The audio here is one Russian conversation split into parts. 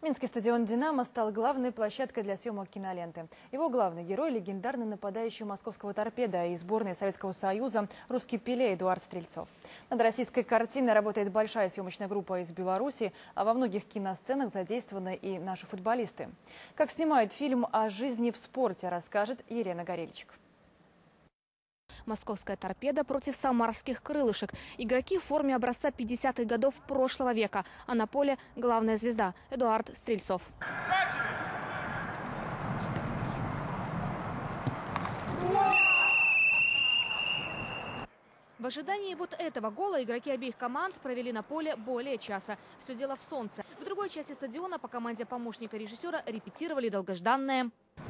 Минский стадион «Динамо» стал главной площадкой для съемок киноленты. Его главный герой – легендарный нападающий московского «Торпедо» и сборной Советского Союза русский Пеле Эдуард Стрельцов. Над российской картиной работает большая съемочная группа из Беларуси, а во многих киносценах задействованы и наши футболисты. Как снимают фильм о жизни в спорте, расскажет Елена Горельчик. Московская «Торпедо» против самарских «Крылышек». Игроки в форме образца 50-х годов прошлого века. А на поле главная звезда – Эдуард Стрельцов. В ожидании вот этого гола игроки обеих команд провели на поле более часа. Все дело в солнце. В другой части стадиона по команде помощника режиссера репетировали долгожданное.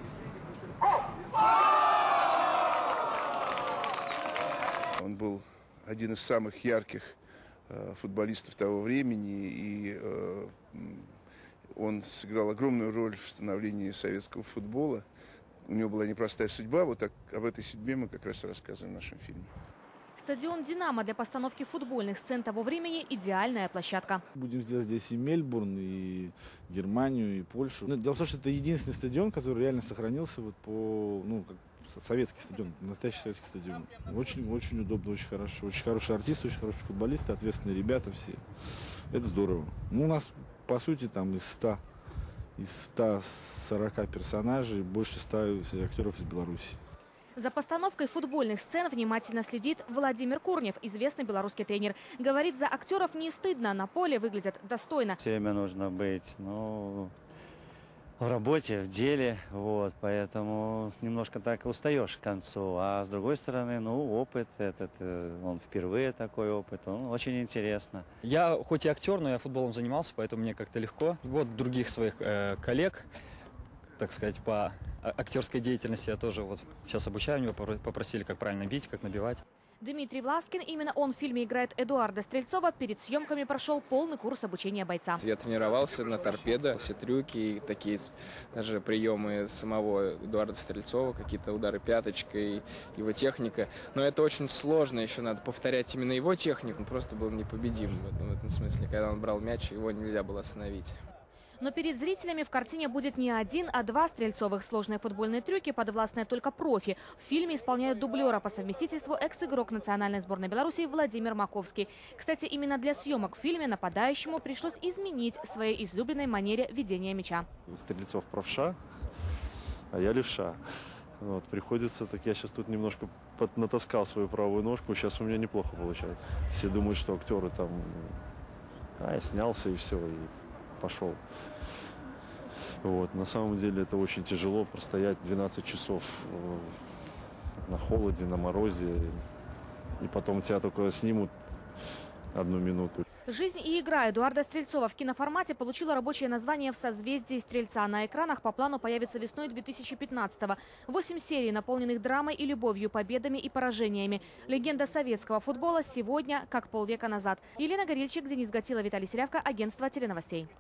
Он был один из самых ярких футболистов того времени, и он сыграл огромную роль в становлении советского футбола. У него была непростая судьба, вот так, об этой судьбе мы как раз и рассказываем в нашем фильме. Стадион «Динамо» для постановки футбольных сцен того времени – идеальная площадка. Будем сделать здесь и Мельбурн, и Германию, и Польшу. Дело в том, что это единственный стадион, который реально сохранился вот по, как советский стадион, настоящий советский стадион. Очень удобно, очень хорошие артисты, очень хорошие футболисты, ответственные ребята все. Это здорово. У нас, по сути, там из 140 персонажей больше 100 актеров из Беларуси. За постановкой футбольных сцен внимательно следит Владимир Курнев, известный белорусский тренер. Говорит, за актеров не стыдно, на поле выглядят достойно. Все время нужно быть, в работе, в деле, поэтому немножко так устаешь к концу. А с другой стороны, опыт этот, он впервые такой опыт, он очень интересно. Я хоть и актер, но я футболом занимался, поэтому мне как-то легко. Вот других своих коллег, так сказать, по актерской деятельности я тоже сейчас обучаю, меня попросили, как правильно бить, как набивать. Дмитрий Власкин, именно он в фильме играет Эдуарда Стрельцова, перед съемками прошел полный курс обучения бойца. Я тренировался на «Торпедо», все трюки, такие даже приемы самого Эдуарда Стрельцова, какие-то удары пяточкой, его техника. Но это очень сложно, еще надо повторять именно его технику, он просто был непобедим в этом смысле. Когда он брал мяч, его нельзя было остановить. Но перед зрителями в картине будет не один, а два Стрельцовых. Сложные футбольные трюки, подвластные только профи. В фильме исполняют дублера по совместительству экс-игрок национальной сборной Беларуси Владимир Маковский. Кстати, именно для съемок в фильме нападающему пришлось изменить своей излюбленной манере ведения мяча. Стрельцов правша, а я левша. Приходится, я сейчас тут немножко натаскал свою правую ножку, сейчас у меня неплохо получается. Все думают, что актеры там, я снялся и все, и пошел. На самом деле это очень тяжело простоять 12 часов на холоде, на морозе, и потом тебя только снимут 1 минуту. Жизнь и игра Эдуарда Стрельцова в киноформате получила рабочее название «В созвездии Стрельца». На экранах по плану появится весной 2015-го. 8 серий, наполненных драмой и любовью, победами и поражениями. Легенда советского футбола сегодня, как полвека назад. Елена Горельчик, Денис Гатилов, Виталий Серявко, агентство теленовостей.